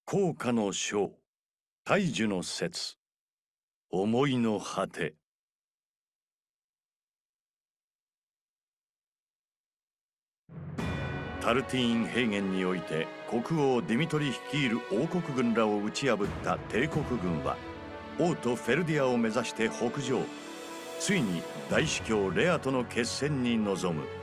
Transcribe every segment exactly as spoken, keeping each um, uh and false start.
効果の章、大樹の説、思いの果て。タルティーン平原において国王ディミトリ率いる王国軍らを打ち破った帝国軍は王都フェルディアを目指して北上。ついに大司教レアとの決戦に臨む。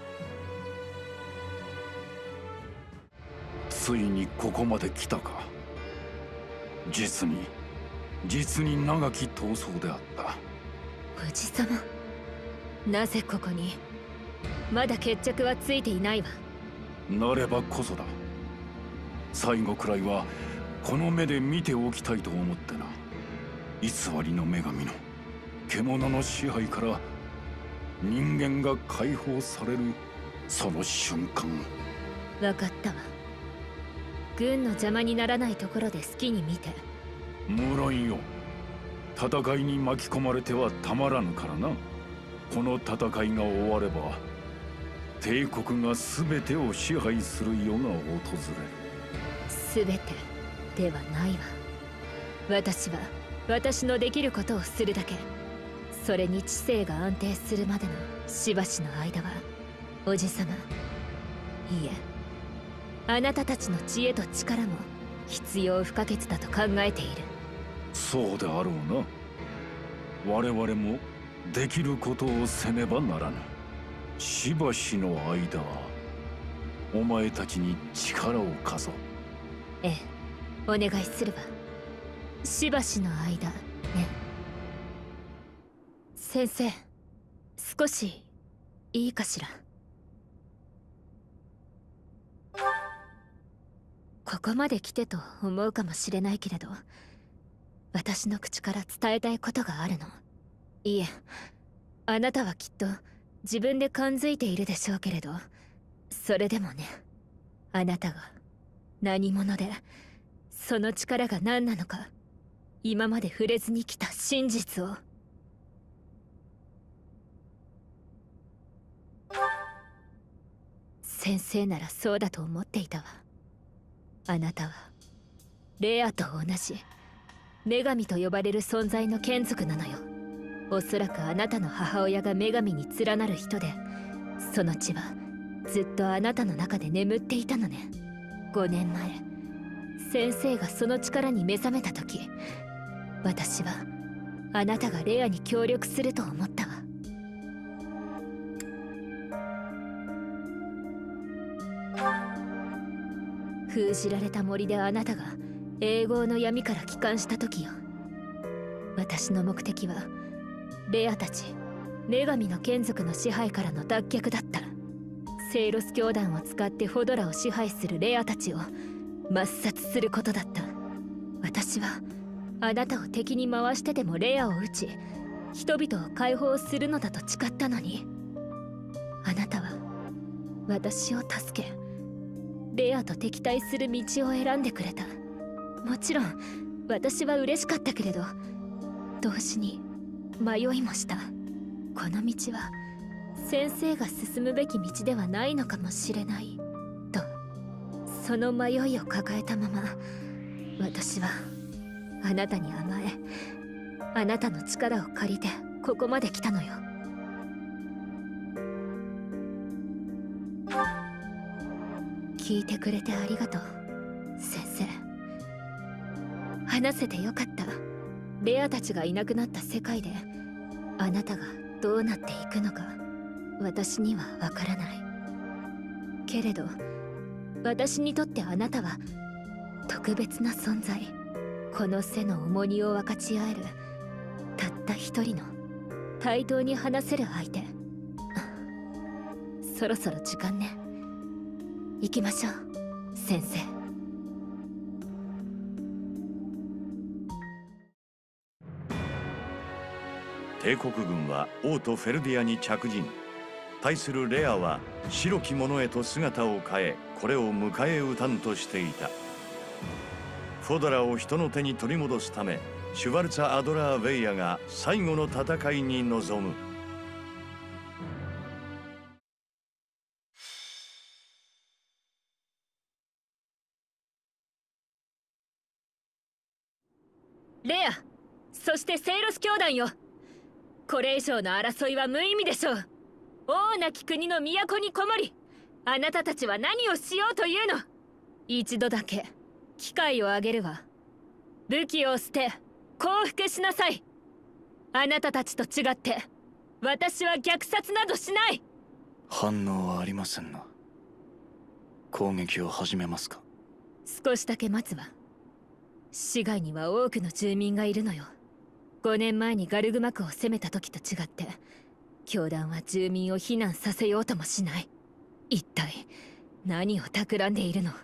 ついにここまで来たか。実に実に長き闘争であった。 おじさま、なぜここに？まだ決着はついていないわ。 なればこそだ。最後くらいはこの目で見ておきたいと思ってな。偽りの女神の獣の支配から人間が解放されるその瞬間。 分かったわ。軍の邪魔にならないところで好きに見て。 無論よ。戦いに巻き込まれてはたまらぬからな。この戦いが終われば帝国が全てを支配する世が訪れる。 全てではないわ。私は私のできることをするだけ。それに知性が安定するまでのしばしの間は、おじさま、いいえ、あなたたちの知恵と力も必要不可欠だと考えている。 そうであろうな。我々もできることをせねばならぬ。しばしの間お前たちに力を貸そう。 ええ、お願いするわ。しばしの間ね。先生、少しいいかしら。ここまで来てと思うかもしれないけれど、私の口から伝えたいことがあるの。いえ、あなたはきっと自分で感づいているでしょうけれど、それでもね、あなたが何者で、その力が何なのか、今まで触れずに来た真実を。先生ならそうだと思っていたわ。あなたはレアと同じ女神と呼ばれる存在の眷属なのよ。おそらくあなたの母親が女神に連なる人で、その血はずっとあなたの中で眠っていたのね。ごねんまえ、先生がその力に目覚めた時、私はあなたがレアに協力すると思ったわ。封じられた森であなたが永劫の闇から帰還した時よ。私の目的はレアたち女神の眷属の支配からの脱却だった。セイロス教団を使ってフォドラを支配するレアたちを抹殺することだった。私はあなたを敵に回してでもレアを撃ち、人々を解放するのだと誓ったのに、あなたは私を助け、レアと敵対する道を選んでくれた。もちろん私は嬉しかったけれど、同時に迷いもした。この道は先生が進むべき道ではないのかもしれないと。その迷いを抱えたまま、私はあなたに甘え、あなたの力を借りてここまで来たのよ。聞いてくれてありがとう、先生。話せてよかった。レアたちがいなくなった世界であなたがどうなっていくのか私にはわからないけれど、私にとってあなたは特別な存在。この背の重荷を分かち合えるたった一人の対等に話せる相手。そろそろ時間ね。行きましょう、先生。 帝国軍は王都フェルディアに着陣。対するレアは白き者へと姿を変え、これを迎え撃たんとしていた。フォドラを人の手に取り戻すため、シュバルツァ・アドラー・ウェイヤが最後の戦いに臨む。 レア、そしてセイロス教団よ。これ以上の争いは無意味でしょう。王なき国の都にこもり、あなたたちは何をしようというの。一度だけ機会をあげるわ。武器を捨て降伏しなさい。あなたたちと違って私は虐殺などしない。 反応はありませんな。攻撃を始めますか？ 少しだけ待つわ。市街には多くの住民がいるのよ。ごねんまえにガルグマクを攻めた時と違って教団は住民を避難させようともしない。一体何を企んでいるの？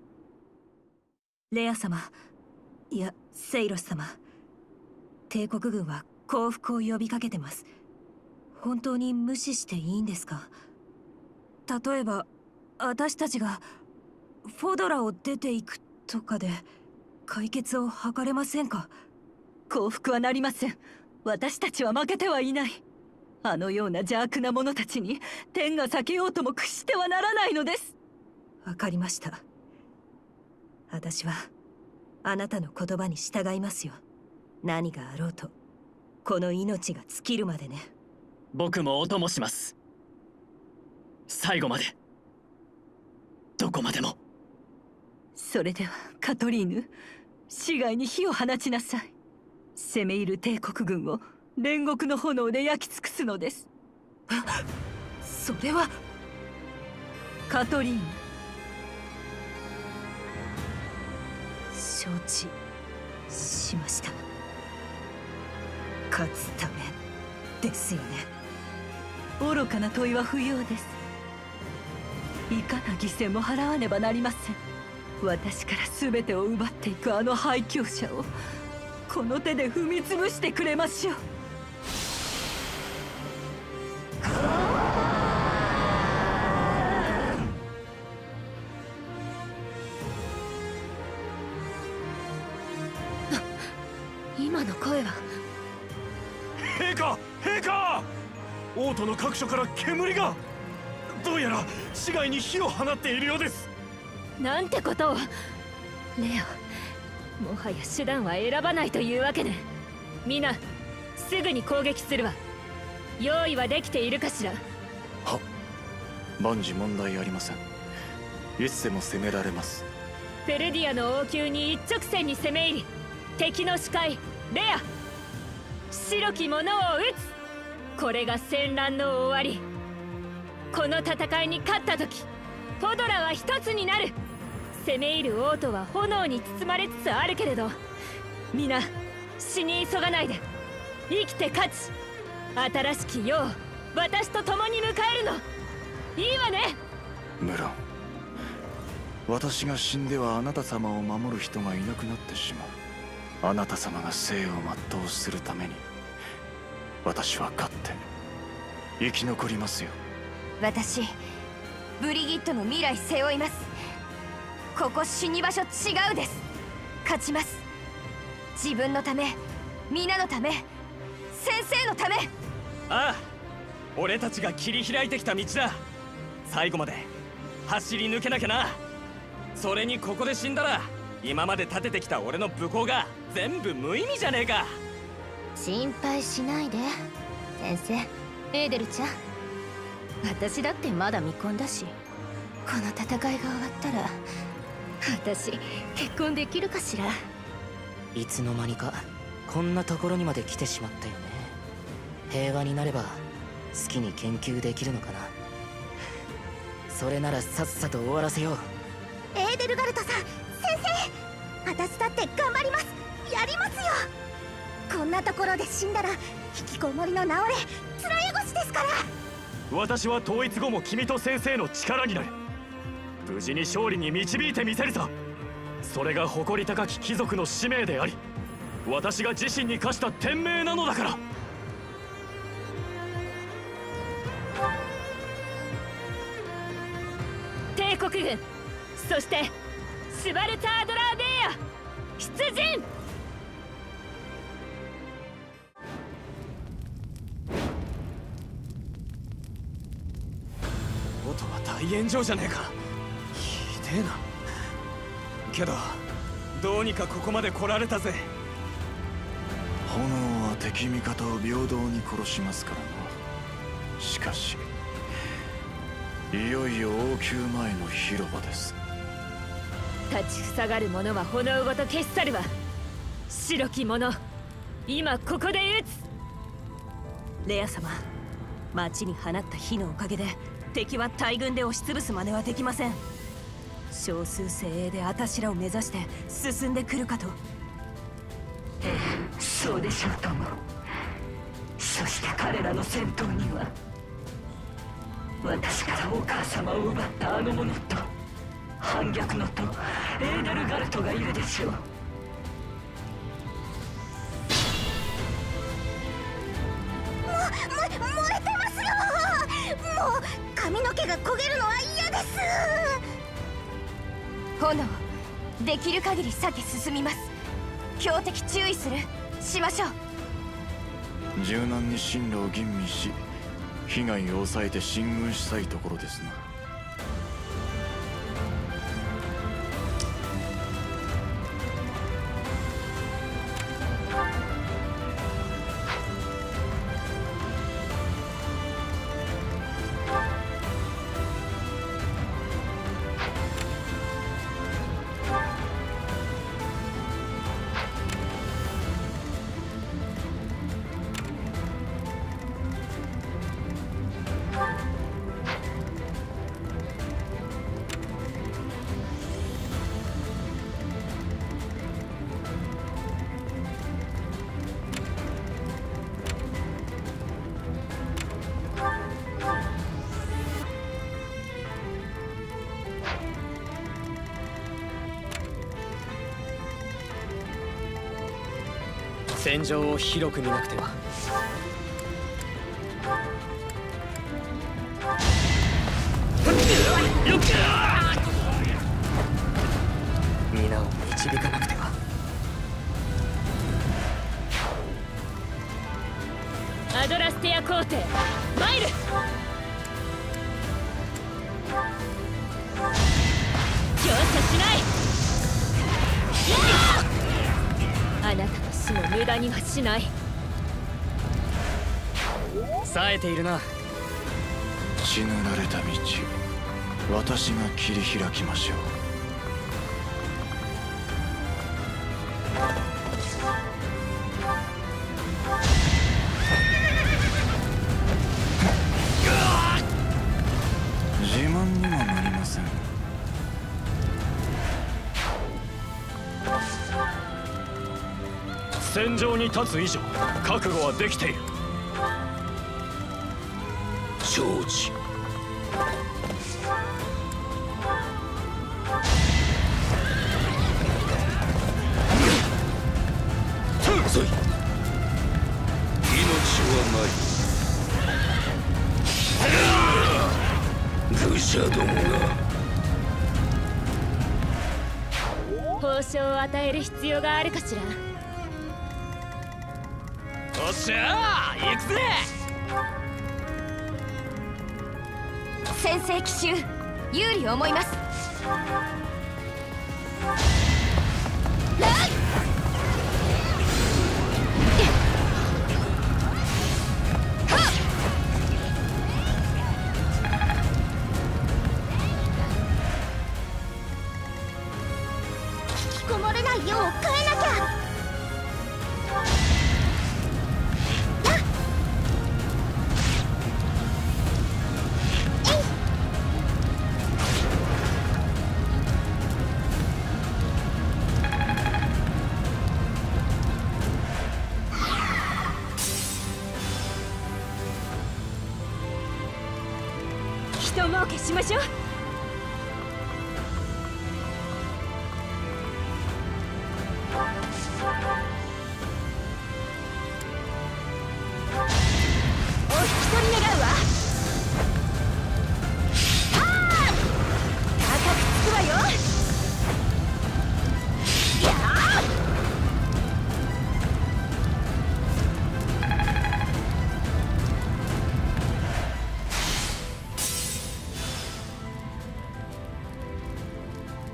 レア様、いやセイロス様、帝国軍は降伏を呼びかけてます。本当に無視していいんですか？例えば私たちがフォドラを出ていくとかで解決を図れませんか？降伏はなりません。私たちは負けてはいない。あのような邪悪な者たちに天が避けようとも屈してはならないのです。わかりました。私はあなたの言葉に従いますよ。何があろうとこの命が尽きるまでね。 僕もお供します。最後まで、どこまでも。 それではカトリーヌ、市街に火を放ちなさい。攻め入る帝国軍を煉獄の炎で焼き尽くすのです。それはカトリーヌ、承知しました。勝つためですよね。愚かな問いは不要です。いかな犠牲も払わねばなりません。私から全てを奪っていくあの廃墟者をこの手で踏み潰してくれましょう。 今の声は。 陛下、陛下！王都の各所から煙が。どうやら市街に火を放っているようです。 なんてことを。レオ、もはや手段は選ばないというわけね。皆すぐに攻撃するわ。用意はできているかしら？ は、万事問題ありません。いつでも攻められます。 フェルディアの王宮に一直線に攻め入り、敵の視界レア、白き者を撃つ。これが戦乱の終わり。この戦いに勝った時フォドラは一つになる。攻め入る王都は炎に包まれつつあるけれど、皆死に急がないで生きて勝ち、新しき世を私と共に迎えるの。いいわね。 無論私が死んではあなた様を守る人がいなくなってしまう。あなた様が生を全うするために私は勝って生き残りますよ。 私ブリギットの未来背負います。ここ死に場所違うです。勝ちます。自分のため、皆のため、先生のため。 ああ、俺たちが切り開いてきた道だ。最後まで走り抜けなきゃな。それにここで死んだら今まで立ててきた俺の武功が全部無意味じゃねえか。 心配しないで先生。エーデルちゃん、私だってまだ未婚だし、この戦いが終わったら私結婚できるかしら。 いつの間にかこんなところにまで来てしまったよね。平和になれば好きに研究できるのかな。それならさっさと終わらせよう。 エーデルガルトさん、先生、私だって頑張ります。やりますよ。こんなところで死んだら引きこもりの治れ面汚しですから。 私は統一後も君と先生の力になる。無事に勝利に導いてみせるさ。それが誇り高き貴族の使命であり、私が自身に課した天命なのだから。 帝国軍、そしてスバルタードラーベーヤ出陣。 音は大炎上じゃねえか。ひでえな。けどどうにかここまで来られたぜ。 炎は敵味方を平等に殺しますからな。しかしいよいよ王宮前の広場です。 立ちふさがる者は炎ごと消し去るわ。白き者、今ここで撃つ。 レア様、町に放った火のおかげで敵は大軍で押しつぶす真似はできません。少数精鋭であたしらを目指して進んでくるかと。 ええ、そうでしょうとも。そして彼らの先頭には私からお母様を奪ったあの者と反逆のとエーデルガルトがいるでしょう。 も、も、漏れてますよ。もう髪の毛が焦げるのは嫌です。炎、できる限り避け進みます。強敵注意するしましょう。 柔軟に進路を吟味し、被害を抑えて進軍したいところですな。 戦場を広く見なくては。皆を導かなくては。 アドラスティア皇帝マイル。容赦しない。あなたの死も無駄にはしない。 冴えているな。 血塗られた道、私が切り開きましょう。自慢にもなりません。 戦場に立つ以上覚悟はできている。 承知。 遅い。命はない。愚者どもが報奨を与える必要があるかしら。 おっしゃー、行くぜ。 先制奇襲有利を思います。ライ引きこもれないよう変えなきゃ。 人儲けしましょう。お引き取り願うわ。はあ、高くつくわよ。やあ、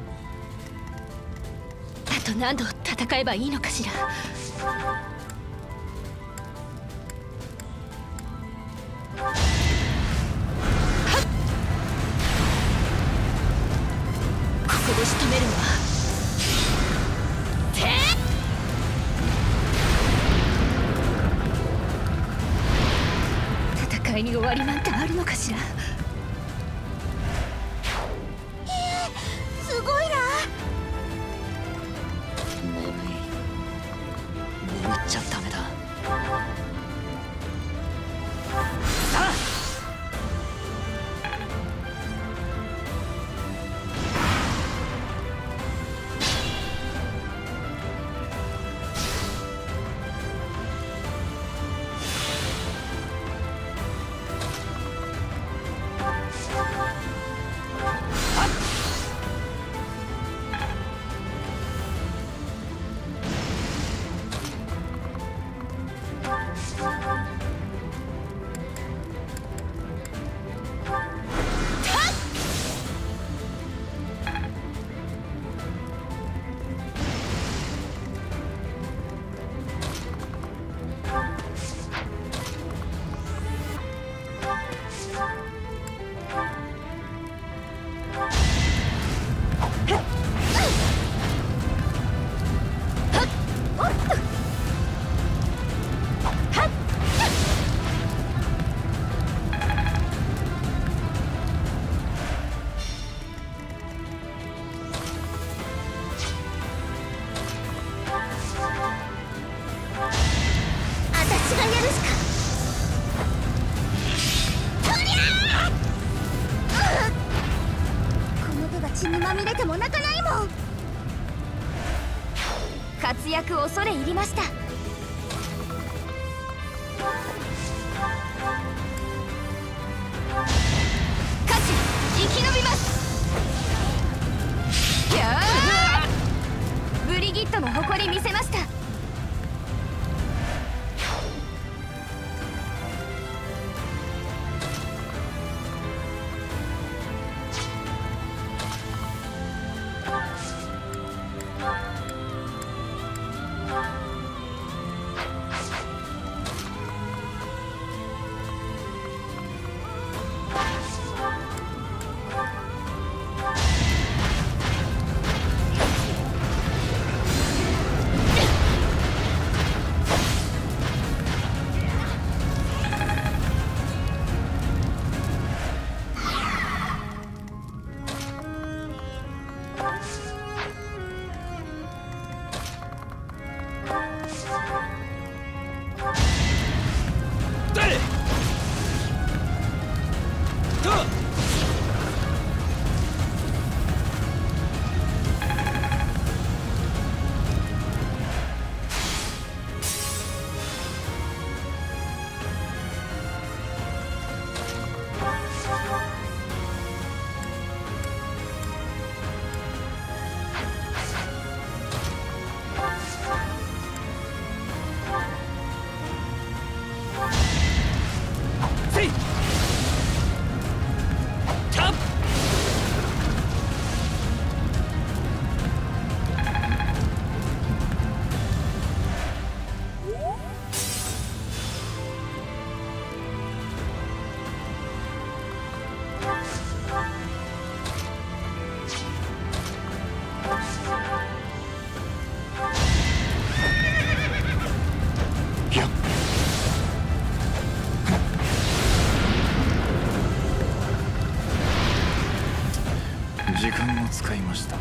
あと何度戦えばいいのかしら。 力で仕留めるわ。戦いに終わりなんてあるのかしら。 すごいな。 眠い。眠っちゃダメだ。さあ血にまみれても泣かないもん。活躍恐れ入りました。勝ち生き延びます。キャーブリギッドの誇り見せました。 時間を使いました。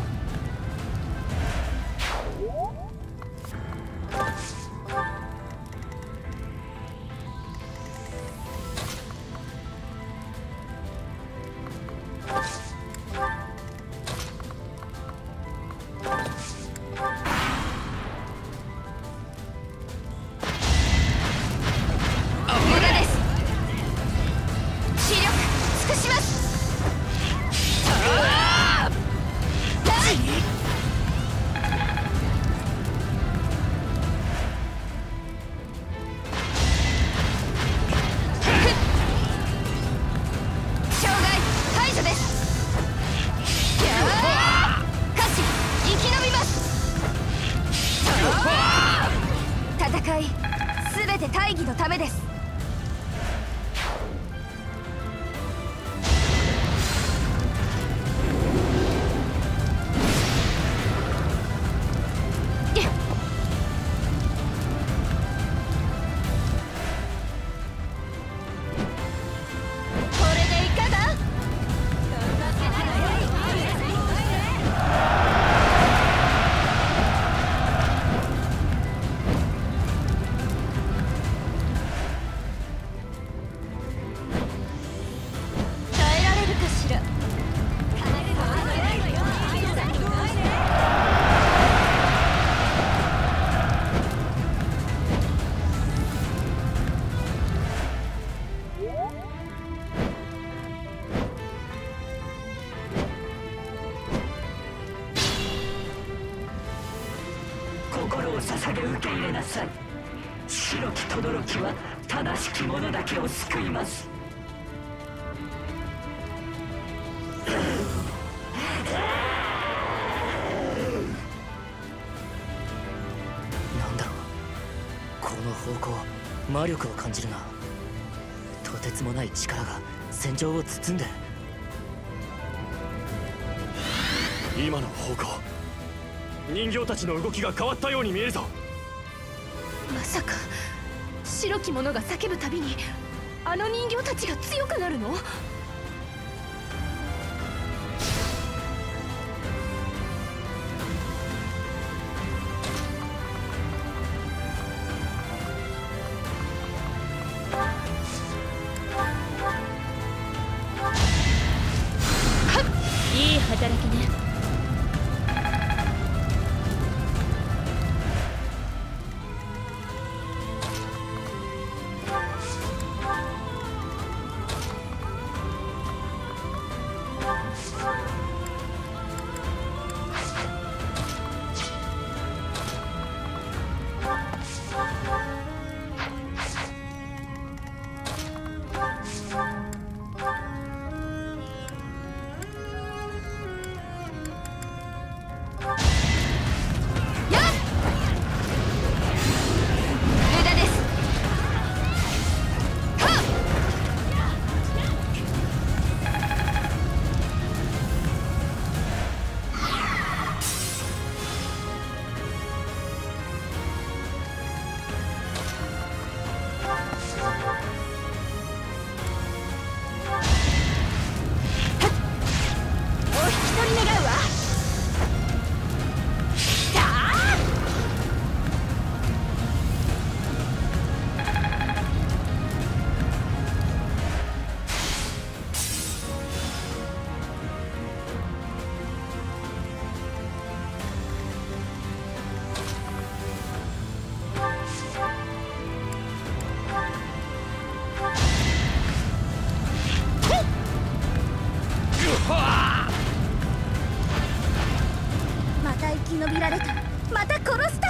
戦い全て大義のためです。 心を捧げ受け入れなさい。白き轟は正しき者だけを救います。 なんだろう、この方向魔力を感じるな。とてつもない力が戦場を包んで。 今の方向、人形たちの動きが変わったように見えるぞ。 まさか白き者が叫ぶたびにあの人形たちが強くなるの？ いい働きね。 また生き延びられた。また殺した。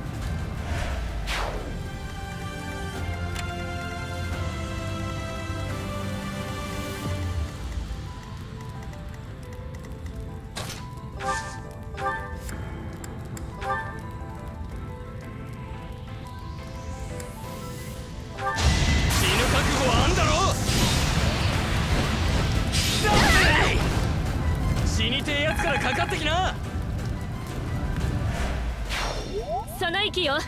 死ぬ覚悟はあんだろ。死にてえやつからかかってきな。 その息よ。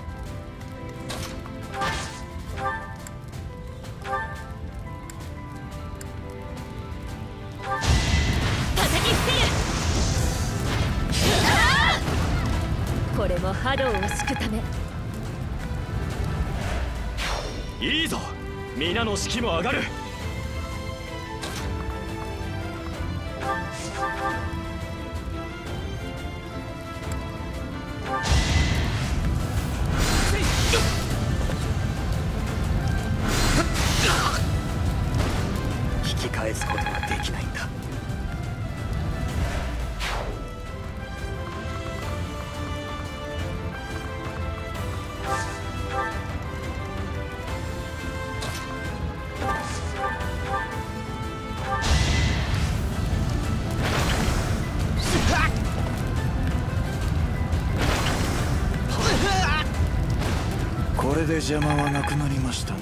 叩き伏せる。これも波動を敷くため。 いいぞ、皆の士気も上がる。 引き返すことはできないんだ。 これで邪魔はなくなりましたな。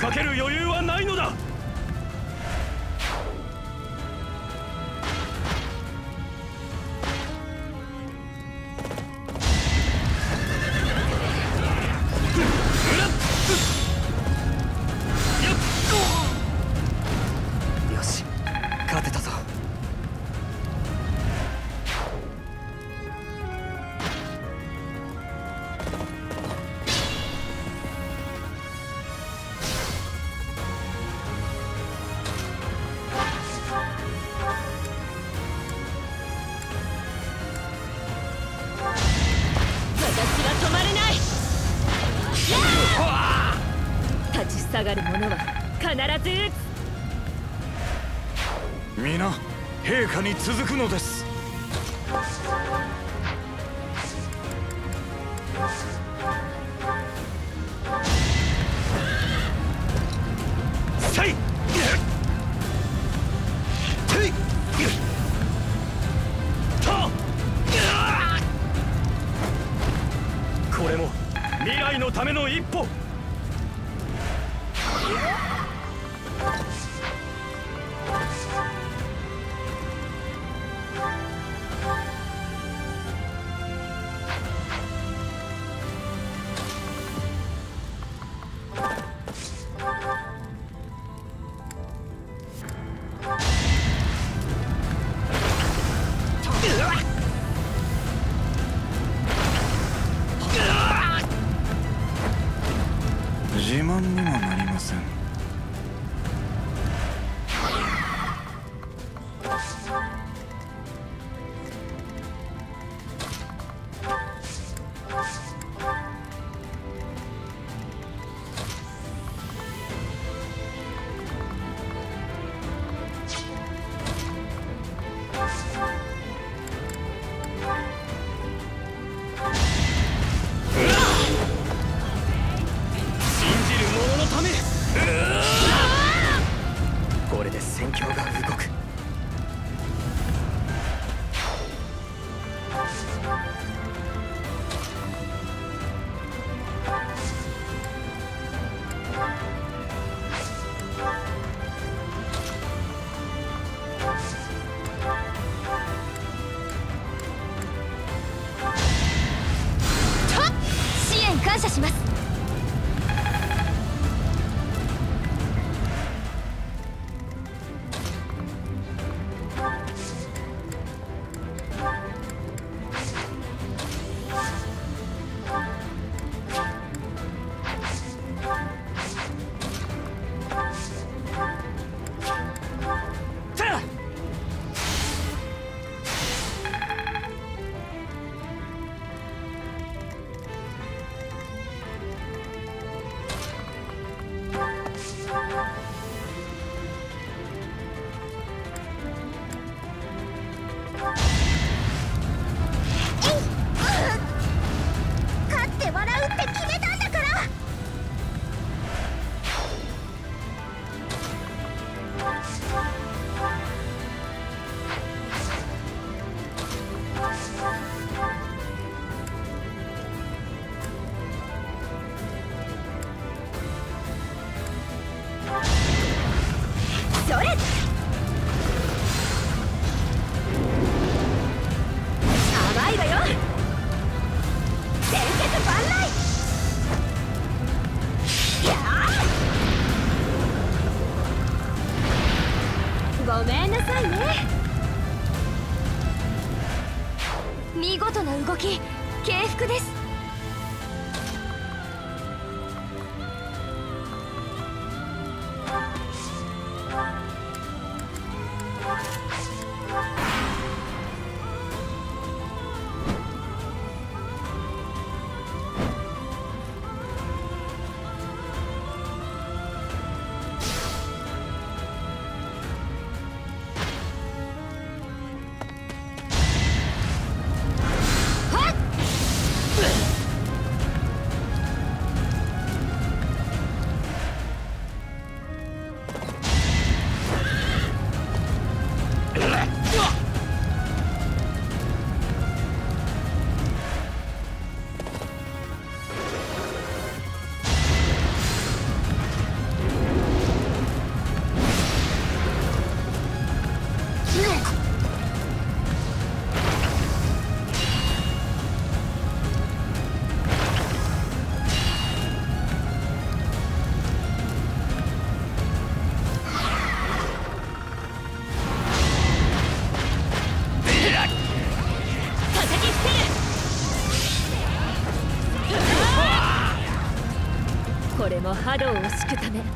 かける余裕はないのだ。 よし、勝てたぞ。 立ち塞がる者は必ず撃つ。 皆陛下に続くのです。 せいこれも未来のための一歩。 自慢にもなりません。 これで戦況が動く。 支援感謝します。勝って笑うって決めたんだから。それ甘いわよ。伝説万来。やあ、ごめんなさいね。見事な動き、敬服です。はっ波動を敷くため。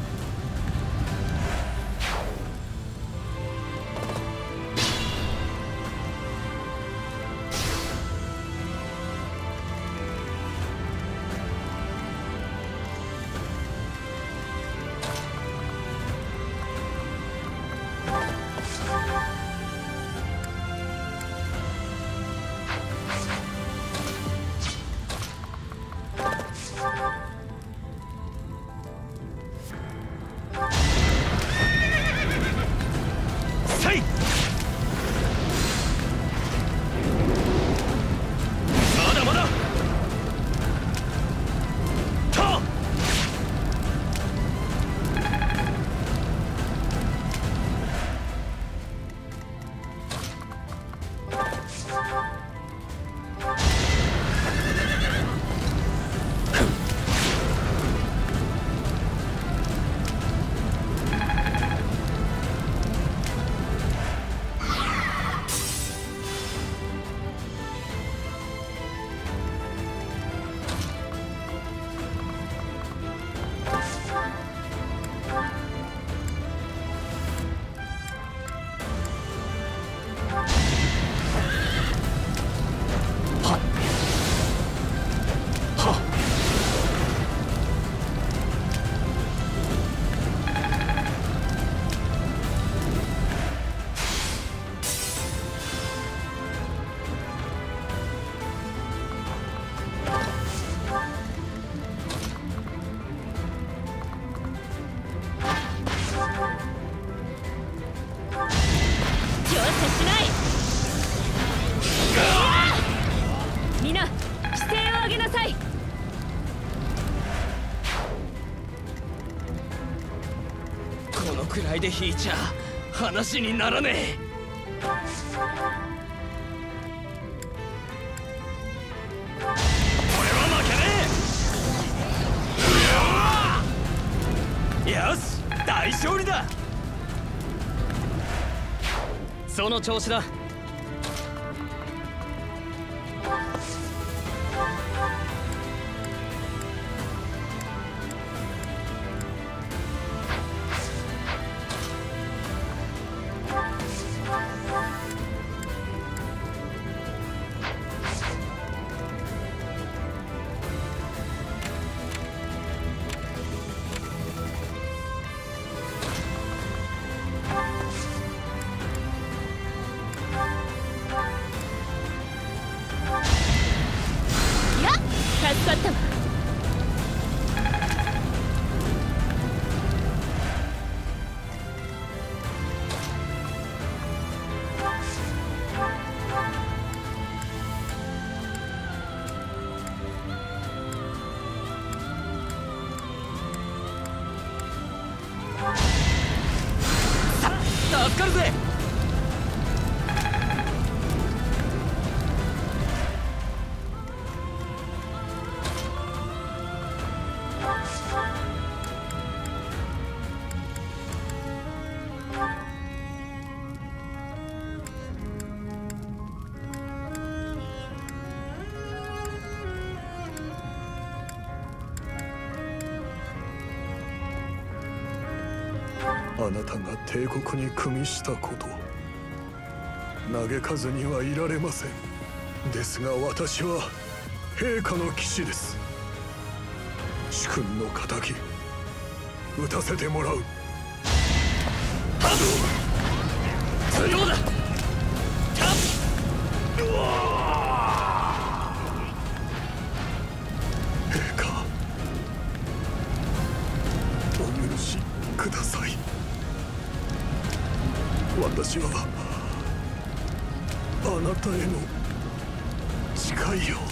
くらいで引いちゃ話にならねえ。俺は負けねえ。よし、大勝利だ。その調子だ。 助かったわ。 さ助かるぜ。 あなたが帝国に組みしたこと、嘆かずにはいられません。ですが私は陛下の騎士です。主君の仇討たせてもらう。 強だ。 陛下、お許しください。私はあなたへの誓いを。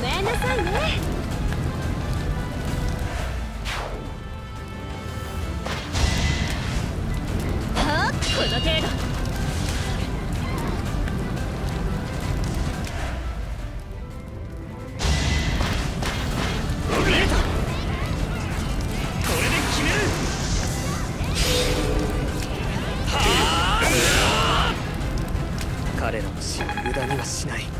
めんなさいね。はあ、この程度。 彼らの死を無駄にはしない。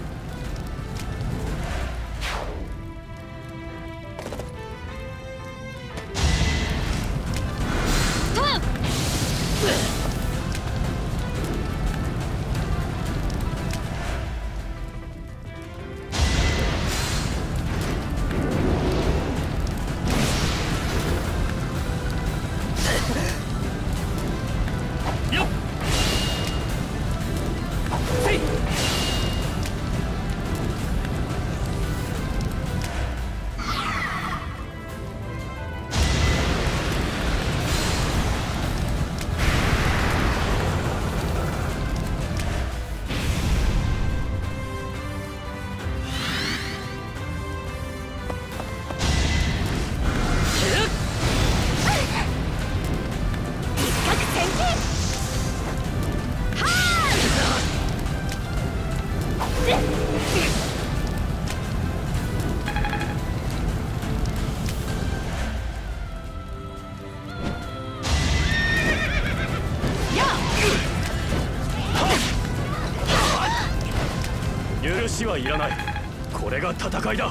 許しはいらない。これが戦いだ。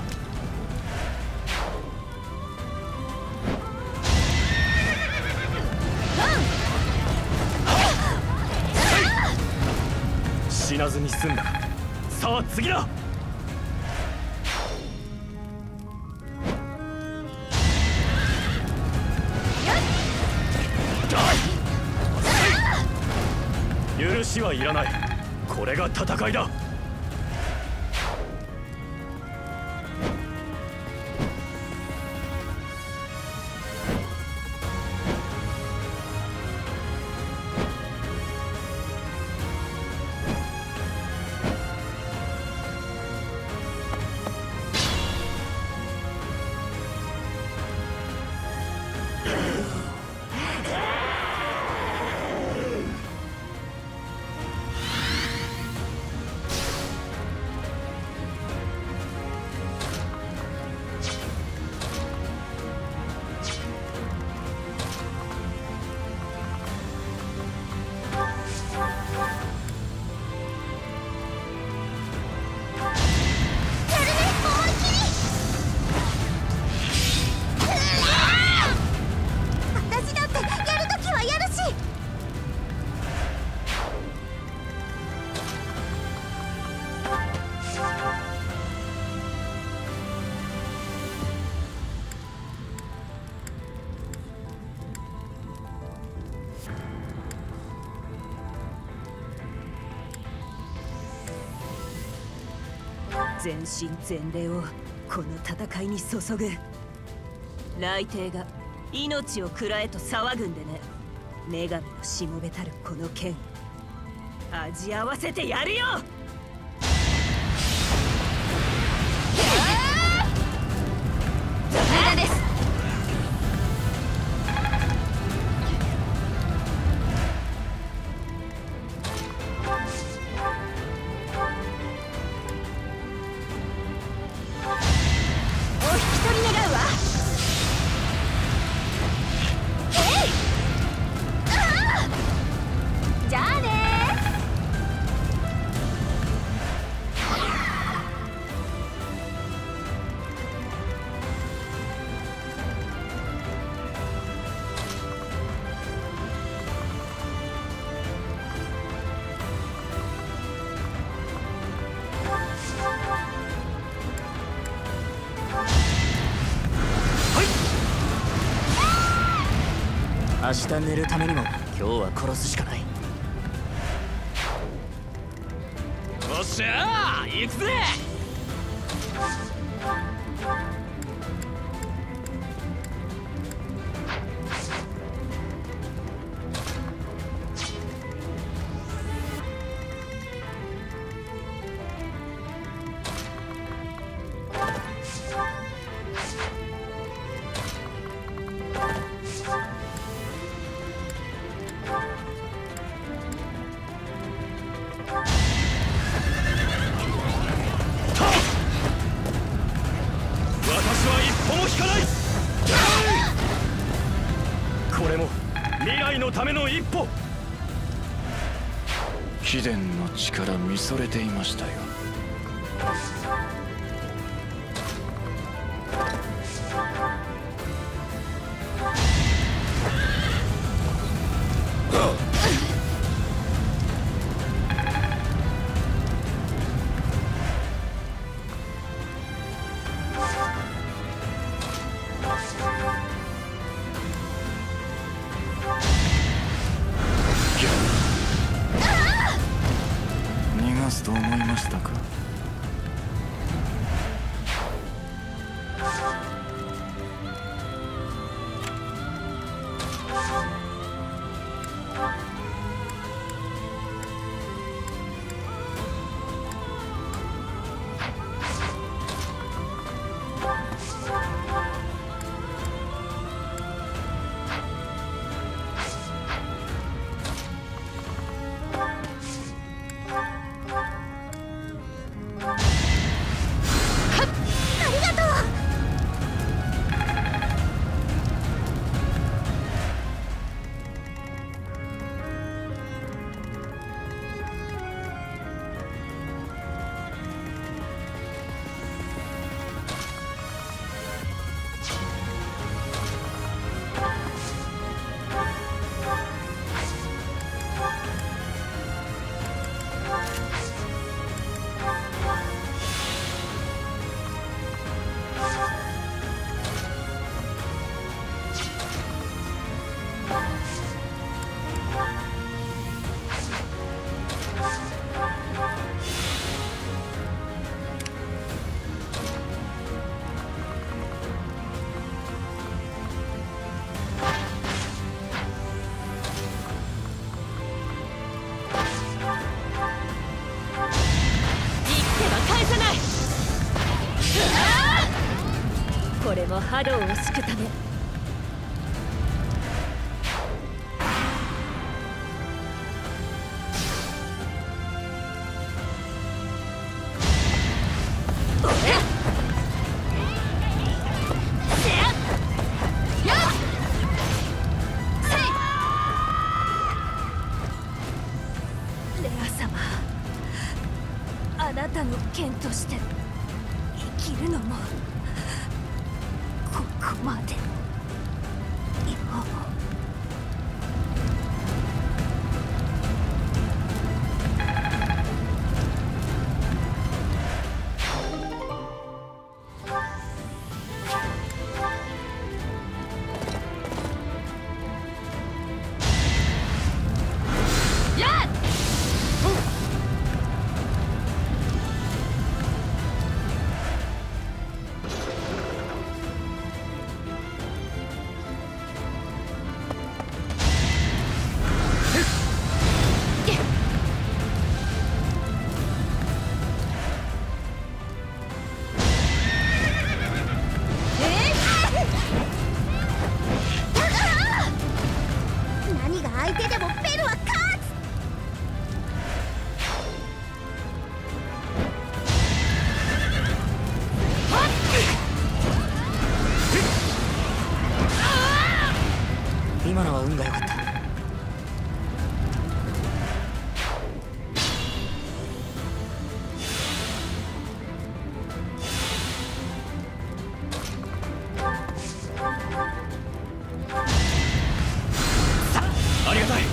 死なずに済んだ。さあ次だ。許しはいらない。これが戦いだ。 全身全霊をこの戦いに注ぐ。雷帝が命を食らえと騒ぐんでね。女神のしもべたるこの剣、味合わせてやるよ。 無駄です。 明日寝るためにも今日は殺すしかない。 よっしゃー行くぜ。 とも引かない。これも未来のための一歩。 貴殿の力見それていましたよ。逃がすと思いましたか。 これもハローを救うため。 レア様、あなたの剣として生きるのもここまでよ。 何が相手でもベルは勝つ。 今のは運が良かった。 ありがたい。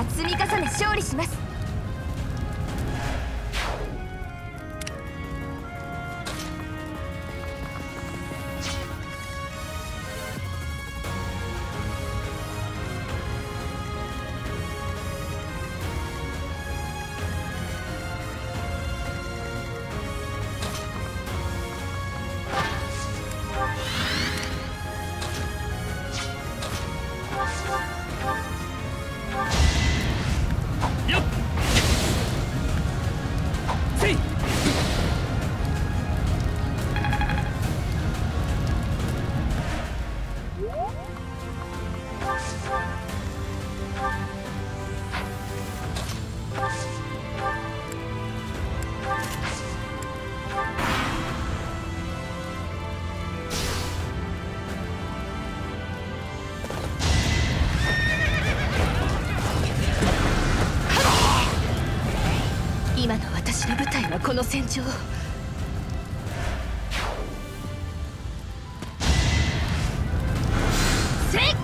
が積み重ね勝利します。今の私の舞台はこの戦場。せいっ！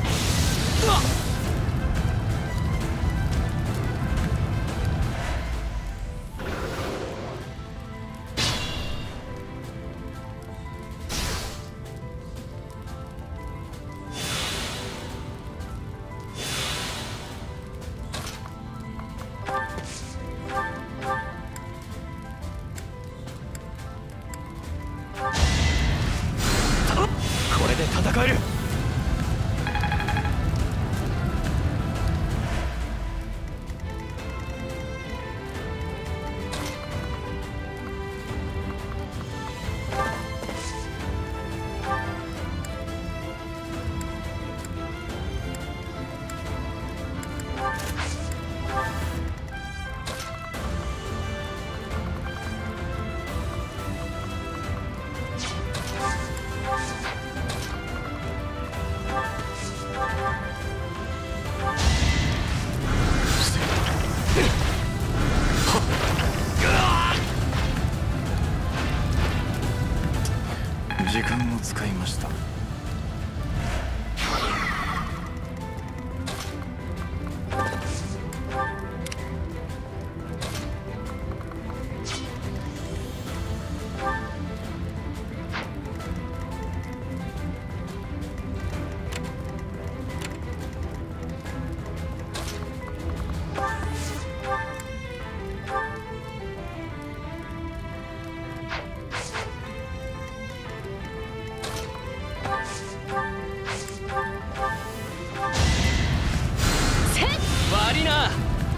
これで戦える。 時間を使いました。 悪いな。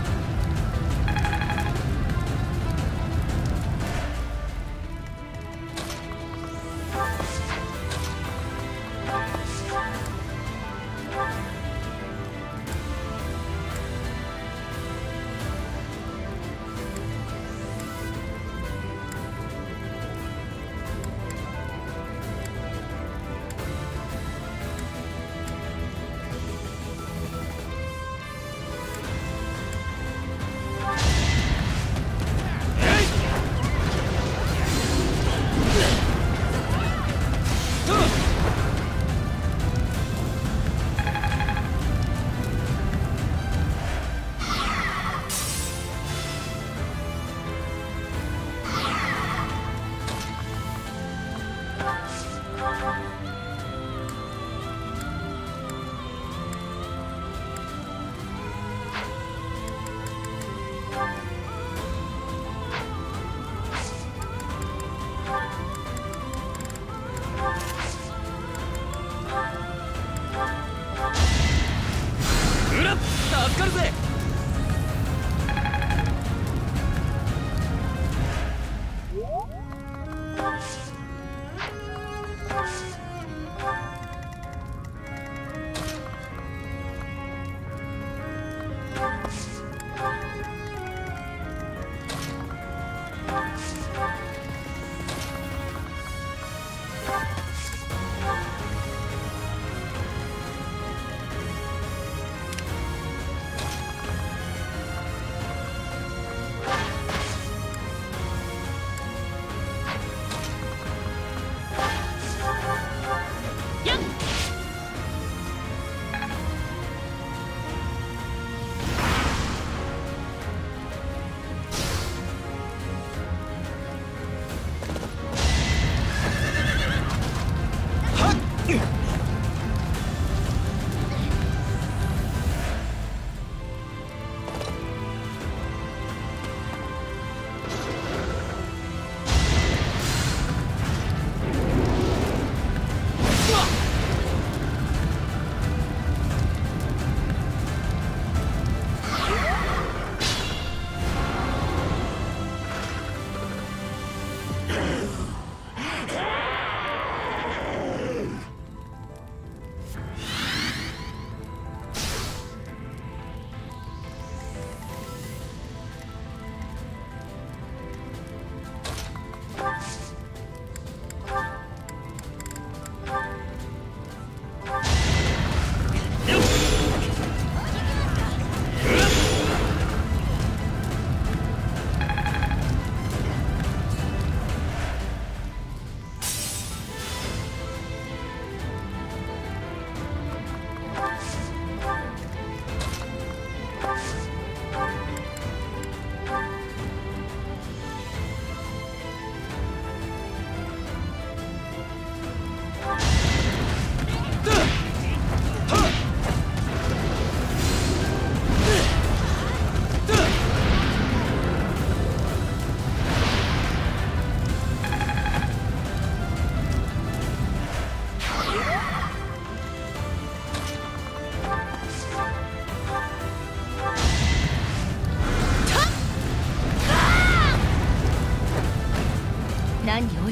助かるぜ。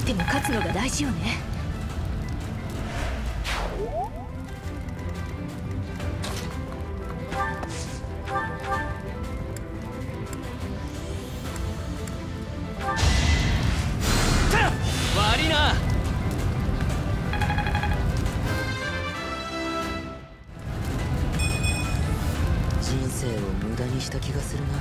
っても勝つのが大事よね。 悪いな。 人生を無駄にした気がするな。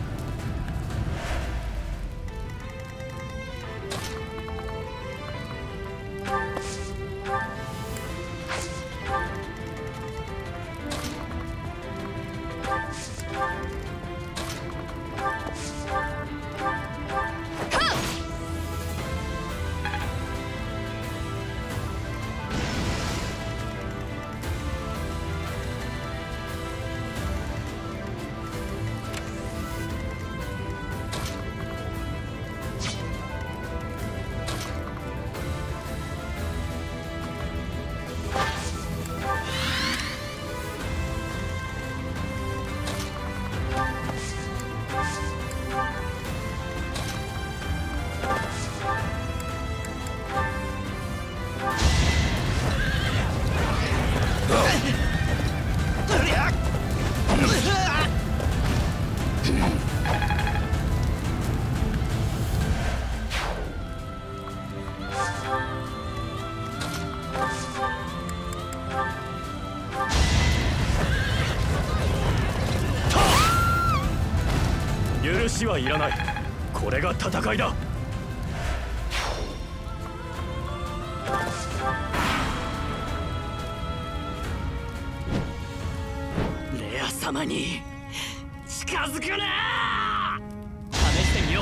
許しはいらない。これが戦いだ。 レア様に近づくな。試してみよう。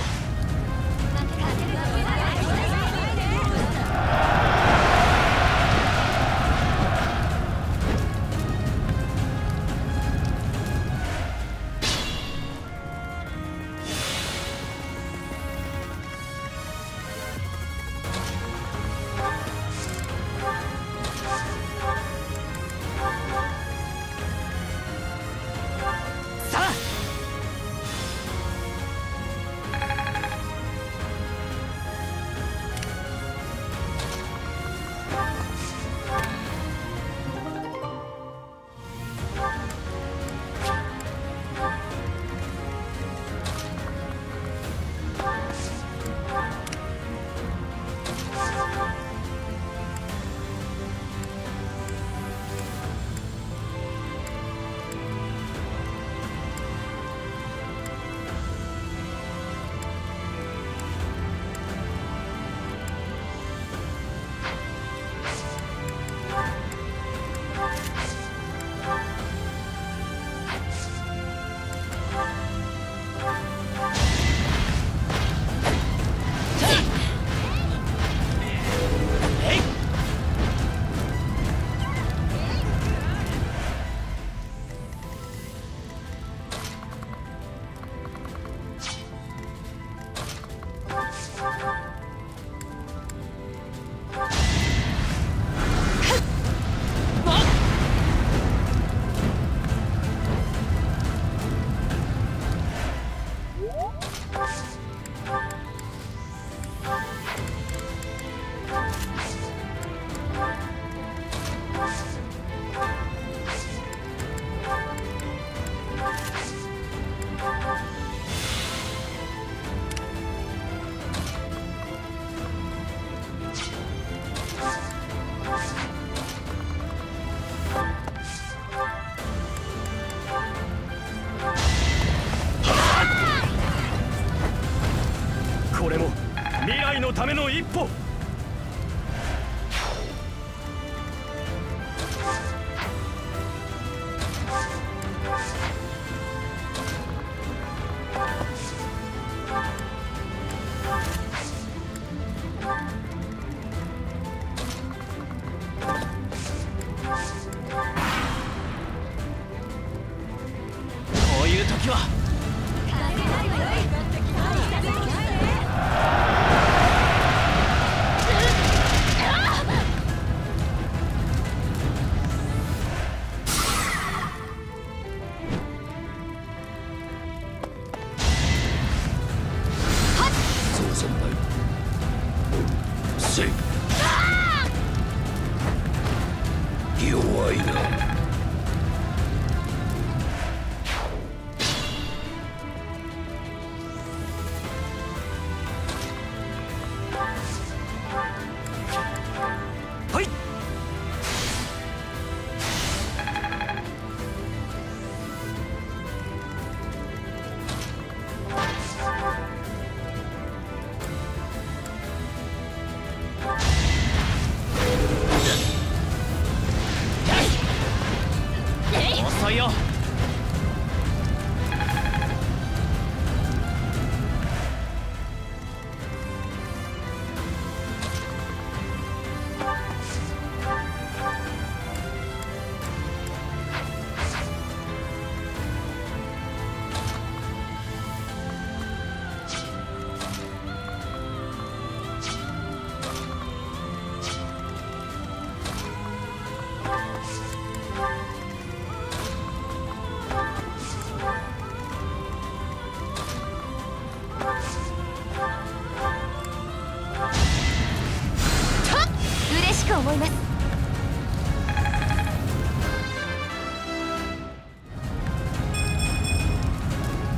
これも未来のための一歩。 こういう時はそうじゃない。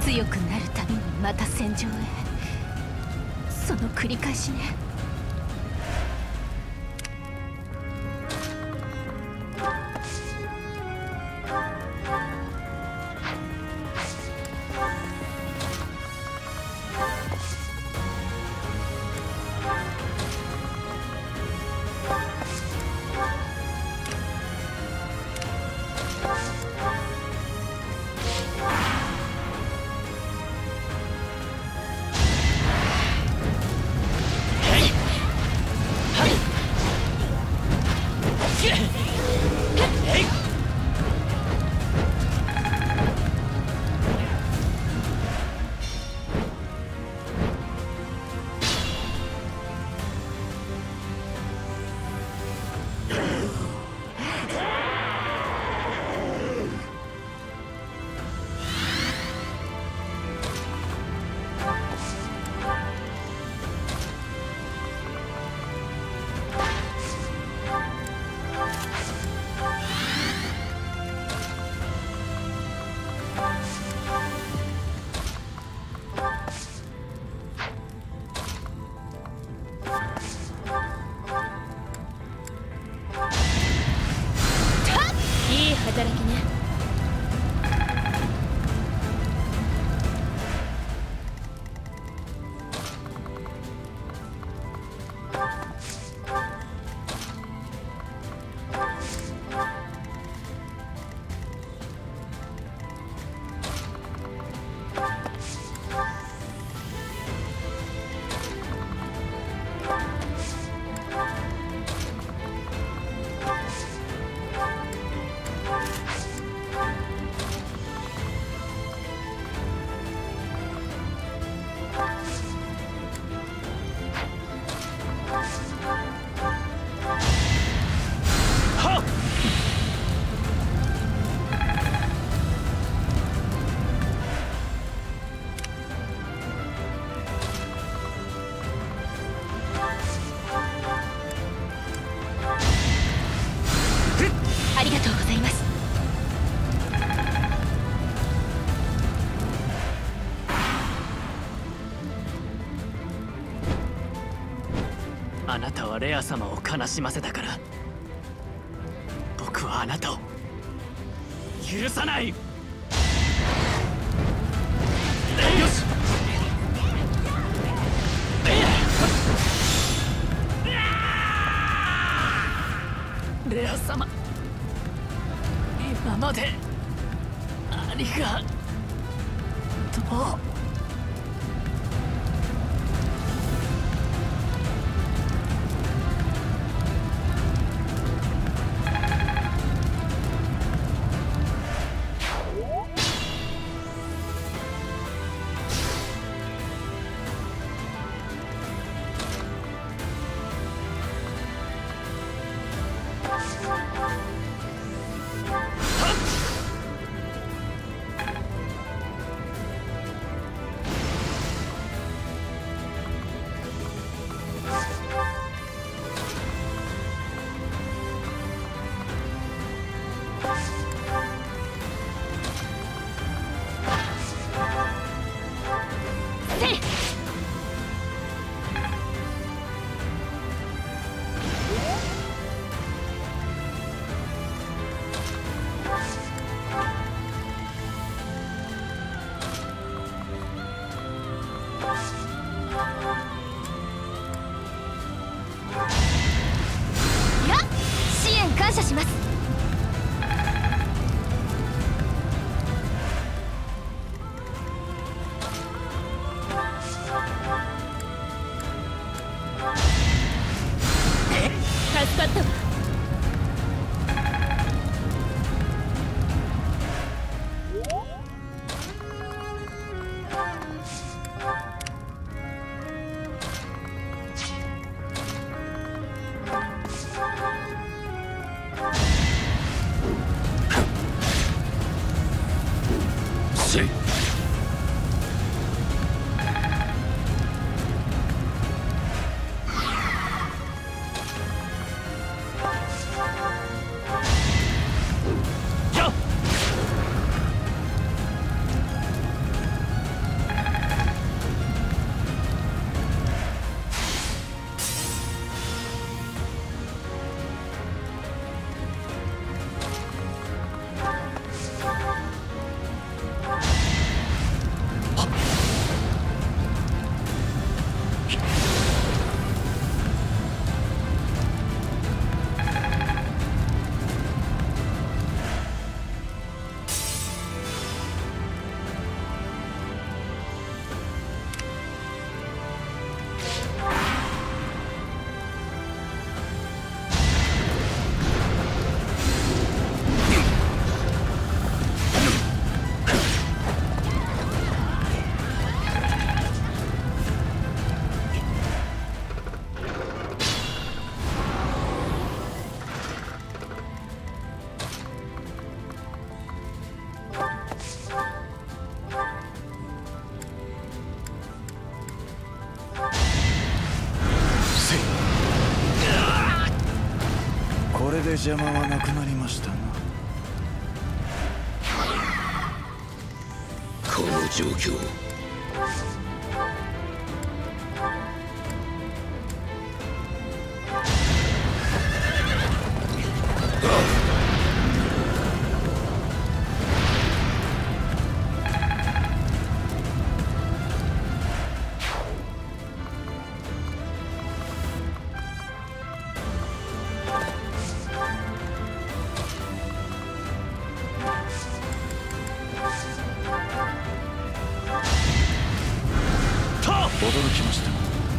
強くなるたびにまた戦場へ。その繰り返しね。 いい働きね。 ありがとうございます。 あなたはレア様を悲しませたから、僕はあなたを許さない。よし、レア様、今までありがとう。 感謝します。 助かったわ。 せい。 邪魔はなくなりましたな。 この状況驚きました。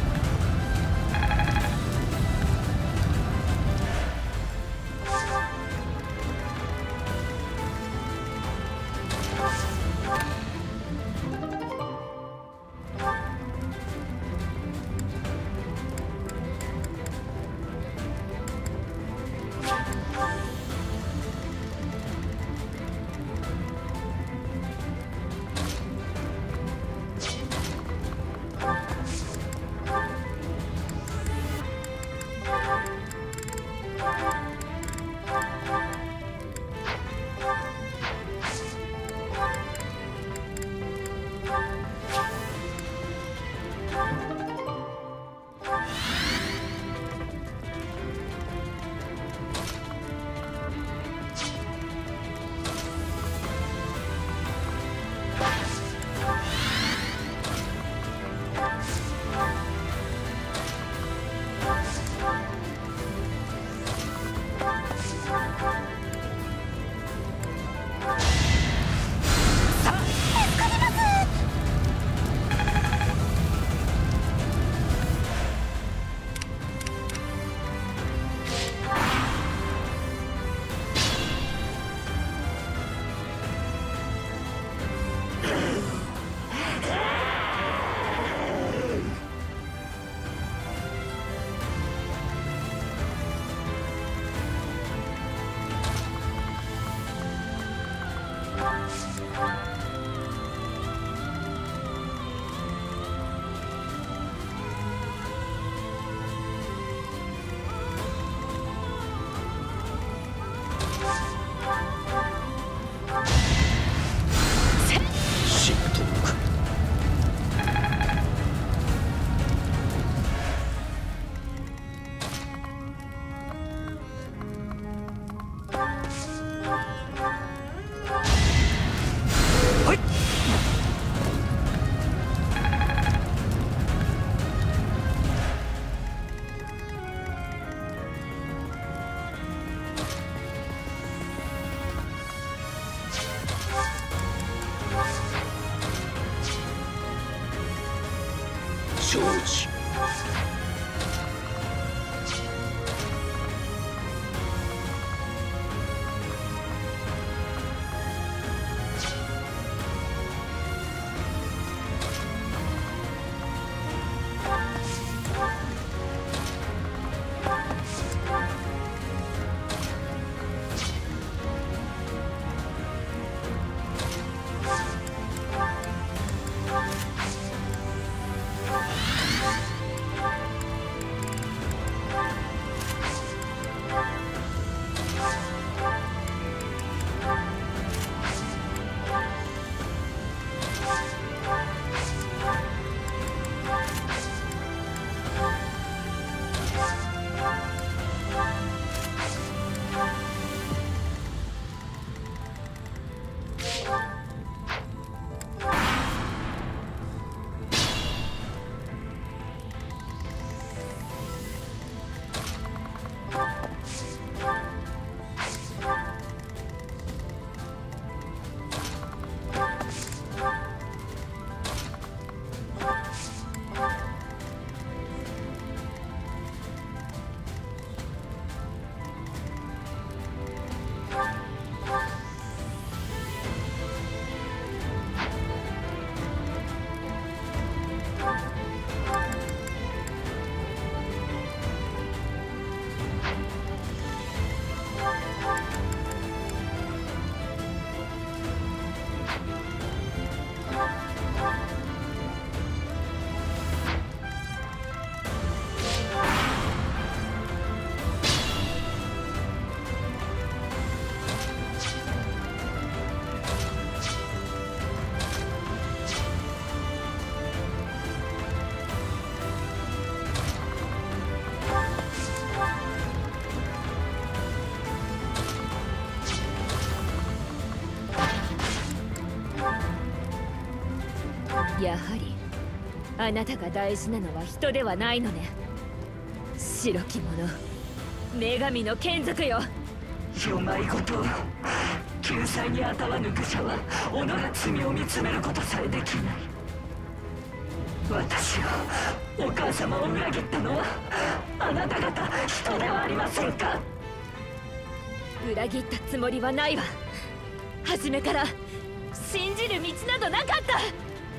承知。 やはりあなたが大事なのは人ではないのね。白き者、女神の眷属よ。 よまいことを救済にあたわぬ愚者は己の罪を見つめることさえできない。私を、お母様を裏切ったのはあなた方人ではありませんか。 裏切ったつもりはないわ。初めから信じる道などなかった。言いなさい。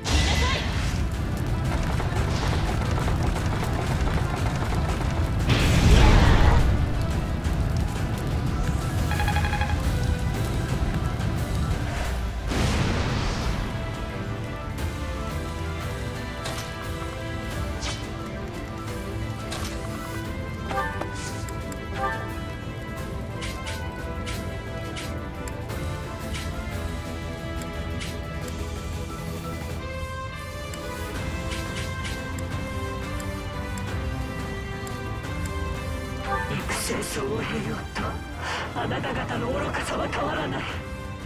戦争を経ようとあなた方の愚かさは変わらない。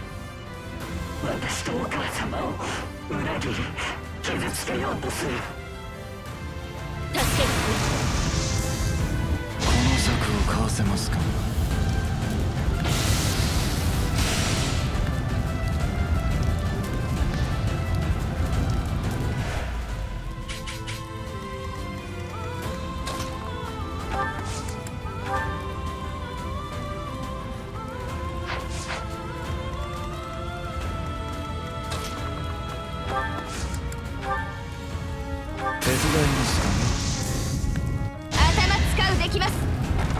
私とお母様を裏切り傷つけようとする。 助けて。 この策をかわせますか。手伝いますかね。 頭使うできます。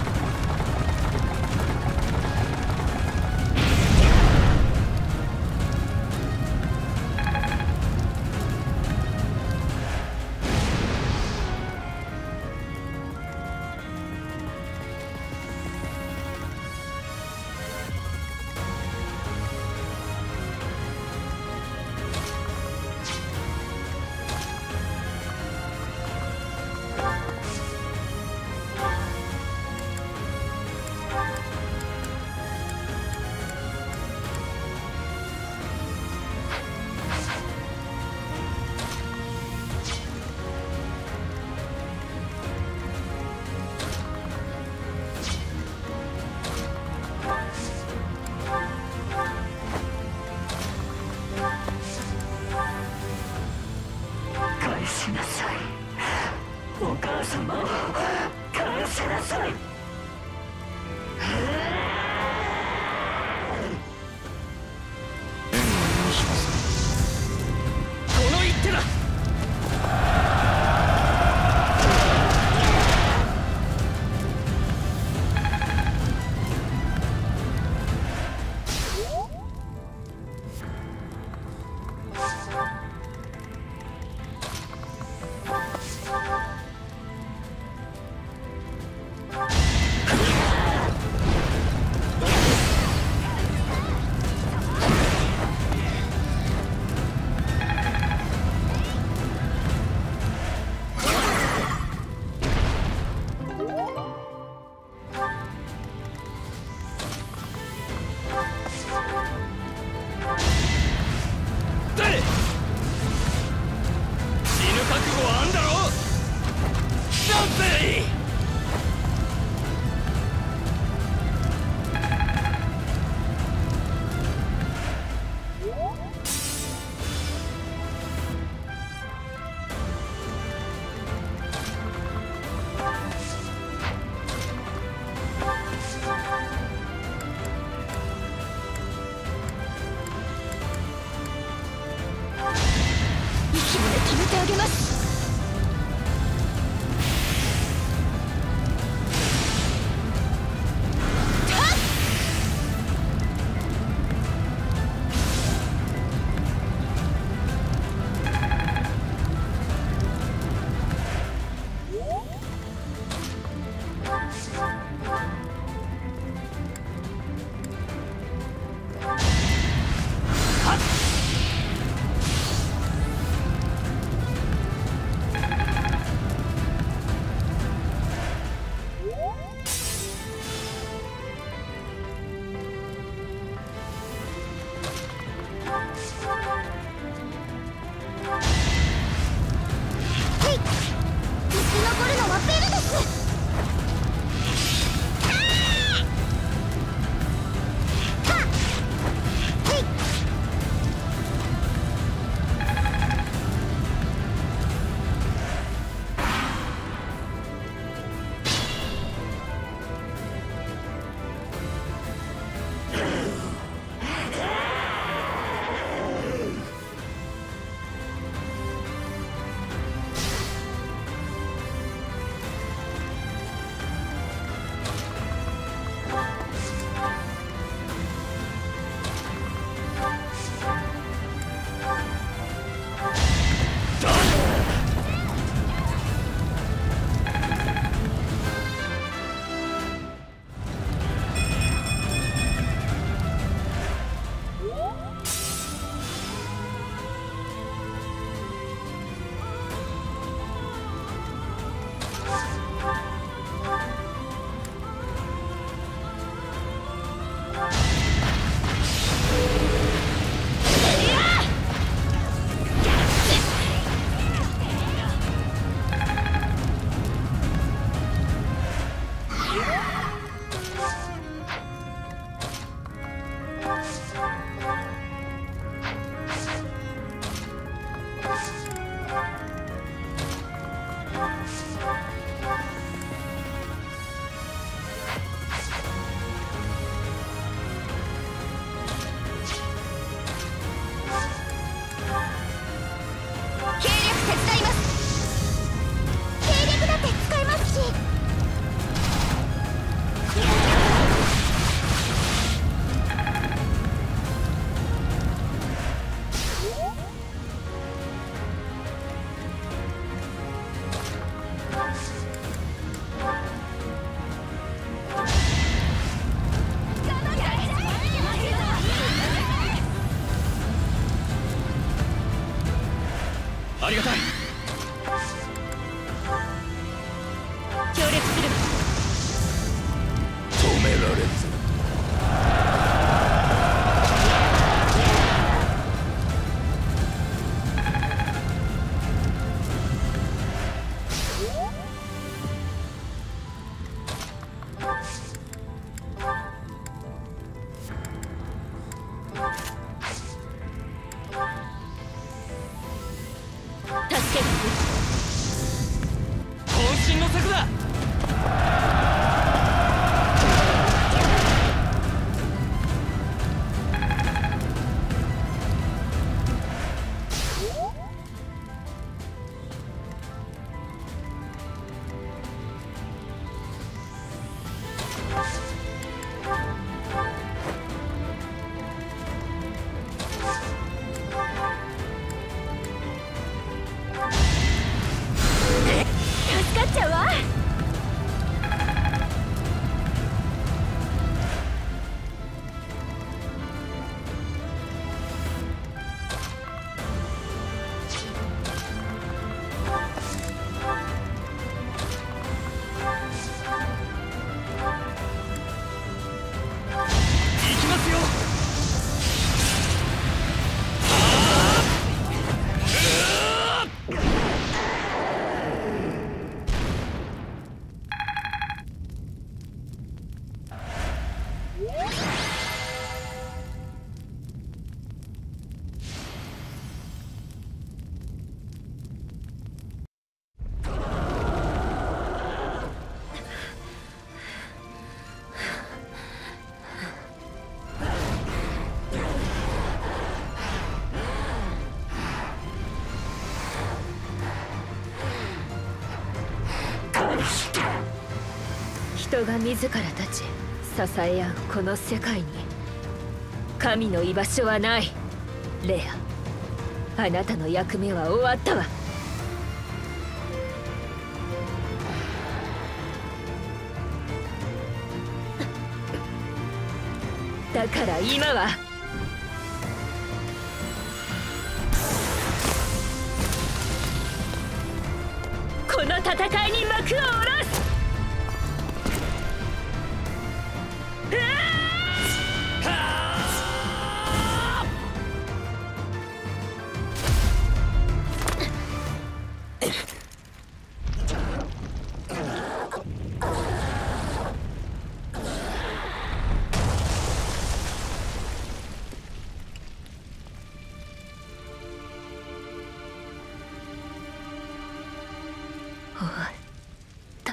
返しなさい。お母様を返しなさい。 援護します。 この一手だ。 息まで止めてあげます。 ありがたい。 協力する。 止められず。 渾身の策だ。 助かっちゃうわ。 行きますよ。 人が自ら立ち支え合うこの世界に神の居場所はない。レア、あなたの役目は終わったわ。だから今はこの戦いに幕を下ろす。終わった。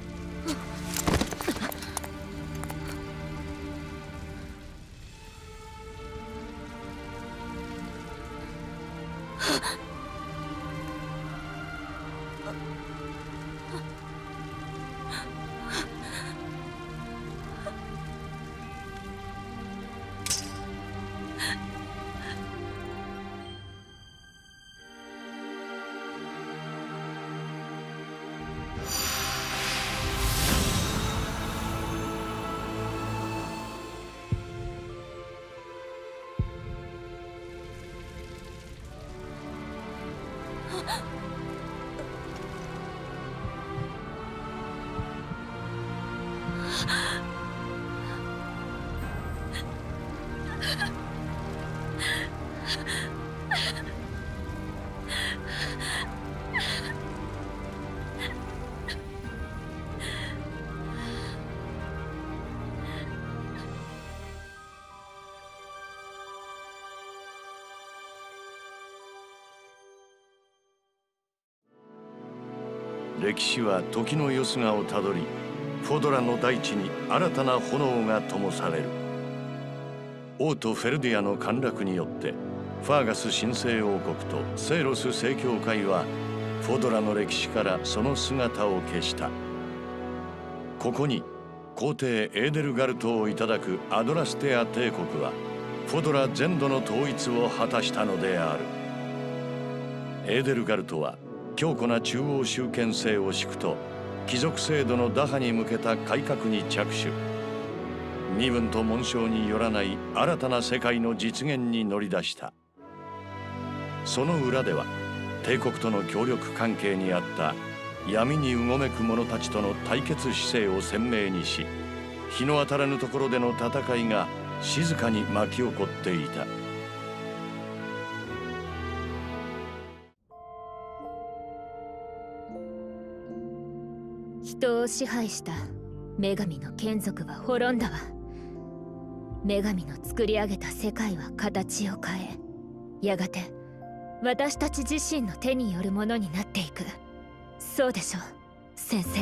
歴史は時のよすがをたどり、フォドラの大地に新たな炎が灯される。王都フェルディアの陥落によってファーガス神聖王国とセイロス正教会はフォドラの歴史からその姿を消した。ここに皇帝エーデルガルトをいただくアドラステア帝国はフォドラ全土の統一を果たしたのである。エーデルガルトは強固な中央集権制を敷くと貴族制度の打破に向けた改革に着手。身分と紋章によらない新たな世界の実現に乗り出した。その裏では帝国との協力関係にあった闇にうごめく者たちとの対決姿勢を鮮明にし、日の当たらぬところでの戦いが静かに巻き起こっていた。 人を支配した女神の眷属は滅んだわ。女神の作り上げた世界は形を変え、やがて私たち自身の手によるものになっていく。そうでしょう、先生。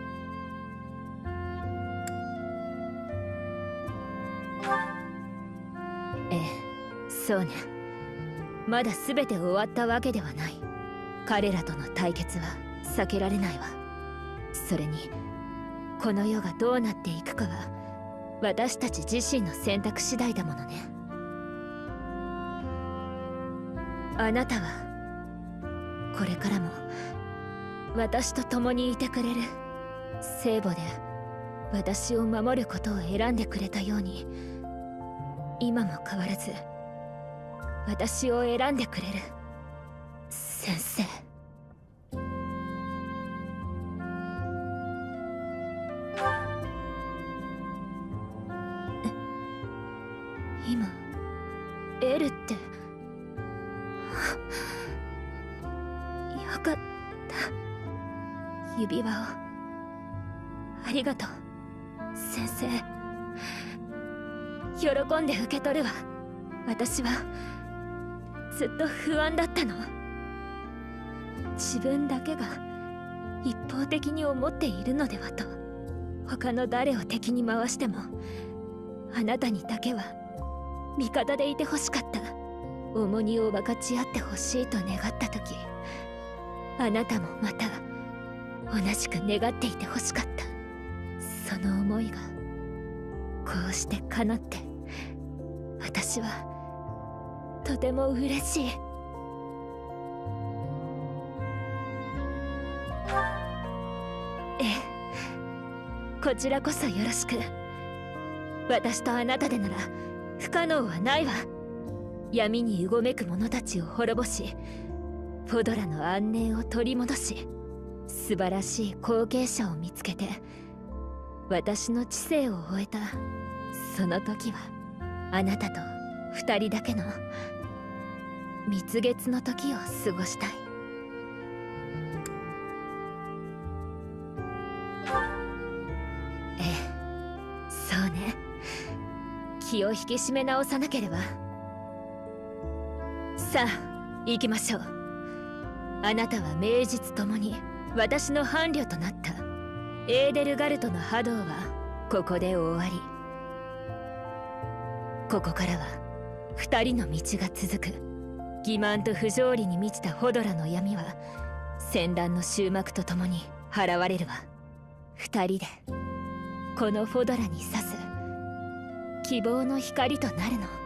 ええ、そうね。まだ全て終わったわけではない。彼らとの対決は避けられないわ。それにこの世がどうなっていくかは私たち自身の選択次第だものね。あなたはこれからも私と共にいてくれる。聖母で私を守ることを選んでくれたように、今も変わらず私を選んでくれる、先生。今エルってよかった。指輪をありがとう先生。喜んで受け取るわ。私はずっと不安だったの。自分だけが一方的に思っているのではと。他の誰を敵に回してもあなたにだけは味方でいてほしかった。重荷を分かち合ってほしいと願った時、あなたもまた同じく願っていてほしかった。その思いがこうして叶って、私はとても嬉しい。ええ、こちらこそよろしく。私とあなたでなら不可能はないわ。闇にうごめく者たちを滅ぼし、フォドラの安寧を取り戻し、素晴らしい後継者を見つけて私の知性を終えたその時は、あなたと二人だけの蜜月の時を過ごしたい。ええ、そうね。気を引き締め直さなければ。さあ行きましょう。あなたは名実ともに私の伴侶となったエーデルガルトの波動はここで終わり。ここからは二人の道が続く。欺瞞と不条理に満ちたフォドラの闇は戦乱の終幕とともに払われるわ。二人でこのフォドラに差す希望の光となるの。